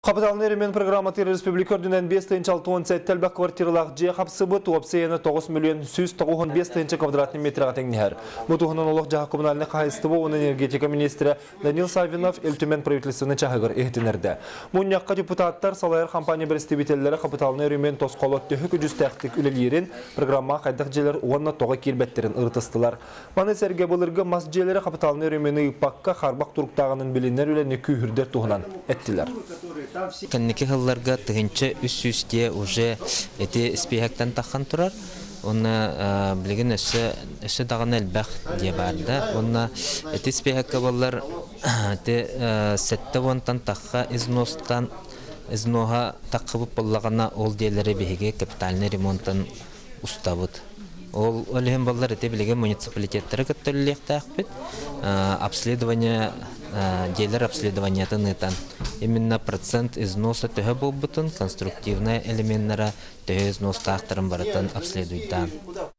Капиталны ремен программаты республика дүнен 5-6 тәлбәк квартиралақ же қапсыбы туапсыйыны 9 миллион 195 квадратный метрға теңнер. Бұтығынан олық жаға коммунальны қайыстыбы оның энергетика министрі Данил Савинов элтүмен правительствоны чағығыр ехтінерді. Мұнияққа депутаттар салайыр компания представителері капиталны ремен тосқолот төхі күжіз тәқтік үлелерін программа қайдақ желер оңна тоға келбеттерін ұртыстылар. Маны сәрге бұлырғы мас желері капиталны ремені ұпаққа қарбақ тұрықтағының білінер үлені күйірдер туғынан әттілер. Кеннеки хылларга тыгынча үс-үсте уже эти спехактан таххан турар. Онна билген эсе даган элбах дие барда. Онна эти спехакка боллар те сетте вонтан тахха изноха тахыбып боллагана ол диелери беге капитальный ремонттан устабыт. Ол олем боллар эти билген муниципалитеттер көттөллектәхбит. Обследование делер обследованиятын ытан. Именно процент износа төһө болбутун конструктивный элементтера төһө износта актарын барытын обследуйдан.